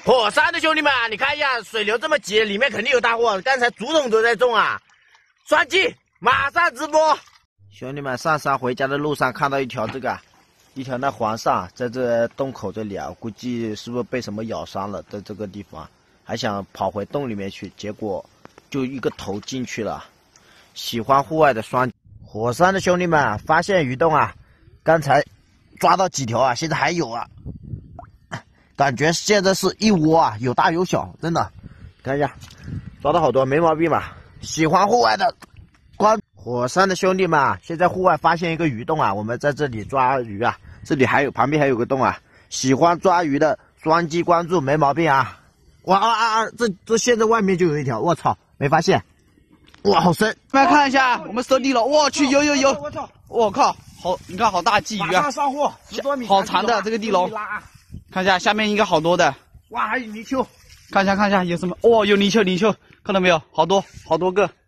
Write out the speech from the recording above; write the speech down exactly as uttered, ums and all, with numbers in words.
火山的兄弟们，你看一下，水流这么急，里面肯定有大货。刚才竹筒都在种啊，双击马上直播。兄弟们，上山回家的路上看到一条这个，一条那黄鳝在这洞口这里啊，估计是不是被什么咬伤了，在这个地方还想跑回洞里面去，结果就一个头进去了。喜欢户外的双火山的兄弟们，发现鱼洞啊，刚才抓到几条啊，现在还有啊。感觉现在是一窝啊，有大有小，真的，看一下，抓到好多，没毛病吧？喜欢户外的关火山的兄弟们啊，现在户外发现一个鱼洞啊，我们在这里抓鱼啊，这里还有旁边还有个洞啊，喜欢抓鱼的双击关注，没毛病啊！哇啊啊啊！这这现在外面就有一条，我操，没发现，哇，好深！ 大家看一下，我们收地了，我去，有有有，我操，我靠，好，你看好大鲫鱼啊！ 马上上货，十多米， 好长的这个地笼。看一下下面应该好多的， 哇，还有泥鳅， 看一下看一下有什么？哦，有泥鳅泥鳅，看到没有？好多好多个。